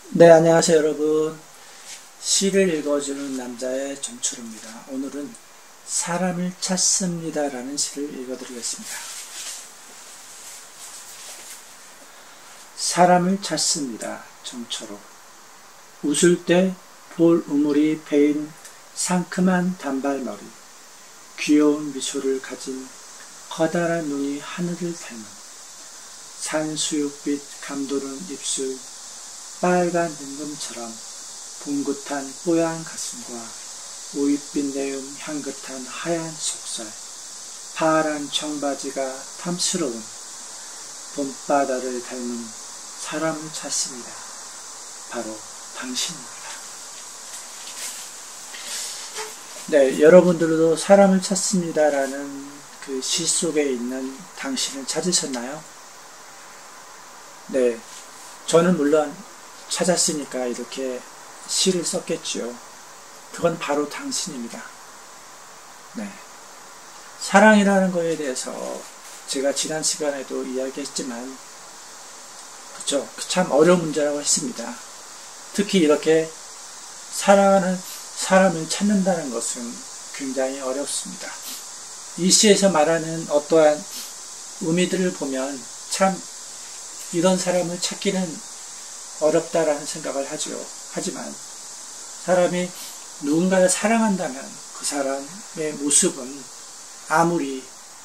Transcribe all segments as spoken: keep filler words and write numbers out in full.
네, 안녕하세요, 여러분. 시를 읽어주는 남자의 정철우입니다. 오늘은 사람을 찾습니다 라는 시를 읽어드리겠습니다. 사람을 찾습니다. 정철우. 웃을 때 볼 우물이 패인 상큼한 단발머리, 귀여운 미소를 가진 커다란 눈이 하늘을 닮은 산수육빛 감도는 입술, 빨간 등금처럼 봉긋한 뽀얀 가슴과 오이빛 내음 향긋한 하얀 속살, 파란 청바지가 탐스러운 봄바다를 닮은 사람을 찾습니다. 바로 당신입니다. 네, 여러분들도 사람을 찾습니다 라는 그 시 속에 있는 당신을 찾으셨나요? 네, 저는 물론 찾았으니까 이렇게 시를 썼겠지요. 그건 바로 당신입니다. 네. 사랑이라는 거에 대해서 제가 지난 시간에도 이야기했지만, 그쵸? 참 어려운 문제라고 했습니다. 특히 이렇게 사랑하는 사람을 찾는다는 것은 굉장히 어렵습니다. 이 시에서 말하는 어떠한 의미들을 보면 참 이런 사람을 찾기는 어렵다라는 생각을 하죠. 하지만 사람이 누군가를 사랑한다면 그 사람의 모습은 아무리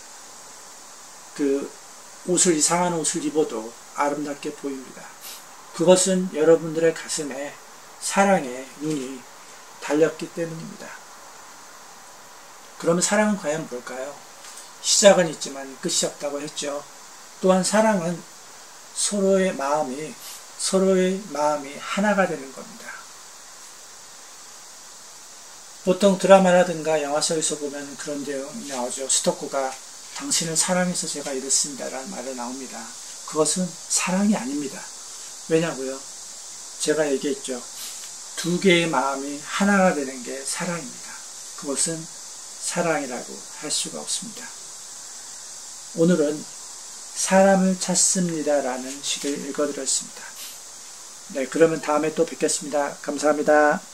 그 옷을 이상한 옷을 입어도 아름답게 보입니다. 그것은 여러분들의 가슴에 사랑의 눈이 달렸기 때문입니다. 그러면 사랑은 과연 뭘까요? 시작은 있지만 끝이 없다고 했죠. 또한 사랑은 서로의 마음이 서로의 마음이 하나가 되는 겁니다. 보통 드라마라든가 영화 속에서 보면 그런 내용이 나오죠. 스토커가 당신을 사랑해서 제가 이렇습니다 라는 말이 나옵니다. 그것은 사랑이 아닙니다. 왜냐고요? 제가 얘기했죠. 두 개의 마음이 하나가 되는 게 사랑입니다. 그것은 사랑이라고 할 수가 없습니다. 오늘은 사람을 찾습니다 라는 시를 읽어드렸습니다. 네, 그러면 다음에 또 뵙겠습니다. 감사합니다.